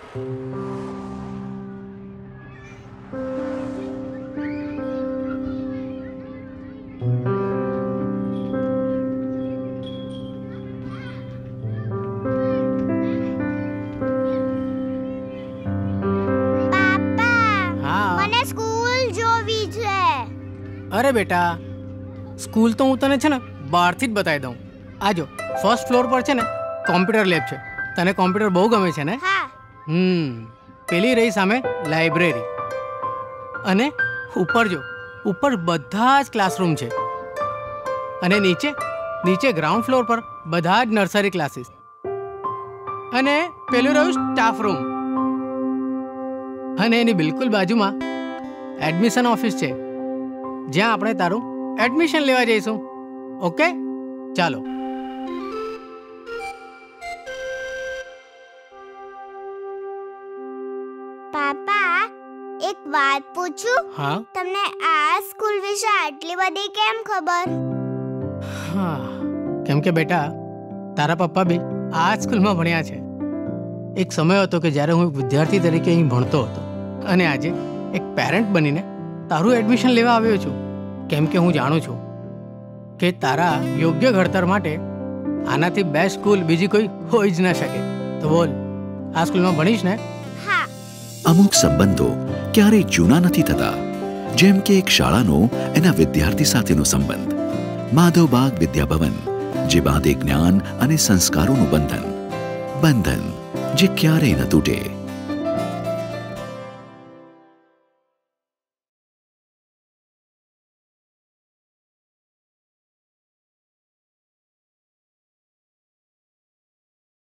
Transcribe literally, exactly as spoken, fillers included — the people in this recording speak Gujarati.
अरे बेटा, स्कूल तो हूँ तने छे ने बहारथी ज बताई दऊं। आजो फर्स्ट फ्लोर पर छे ने कॉम्प्यूटर लेब छे। तने कॉम्प्यूटर बहु गमे छे ने? हाँ। हम्म पेली रही सामे लाइब्रेरी अने ऊपर जो ऊपर बधा ज क्लासरूम छे अने नीचे नीचे ग्राउंड फ्लोर पर बधा ज नर्सरी क्लासेस अने पेલું રહ્યું સ્ટાફ રૂમ અને એની બિલકુલ બાજુમાં એડમિશન ઓફિસ છે જ્યાં આપણે તારું એડમિશન લેવા જઈશું। ઓકે ચાલો। પાપા એક વાત પૂછું? હા। તમને આ સ્કૂલ વિશે આટલી બધી કેમ ખબર? હા કેમ કે બેટા તારા પપ્પા બી આ સ્કૂલમાં ભણ્યા છે। એક સમય હતો કે જ્યારે હું એક વિદ્યાર્થી તરીકે અહીં ભણતો હતો અને આજે એક પેરેન્ટ બનીને તારું એડમિશન લેવા આવ્યો છું કેમ કે હું જાણું છું કે તારા યોગ્ય ઘડતર માટે આનાથી બેસ્ટ સ્કૂલ બીજી કોઈ હોઈ જ ન શકે। તો બોલ આ સ્કૂલમાં ભણીશ ને? હા। અમુક સંબંધો ક્યારેય જૂના નથી થતા, જેમ કે એક શાળાનો એના વિદ્યાર્થી સાથેનો સંબંધ। માધવબાગ વિદ્યાભવન, જે બાંધે જ્ઞાન અને સંસ્કારોનું બંધન, બંધન જે ક્યારેય ન તૂટે।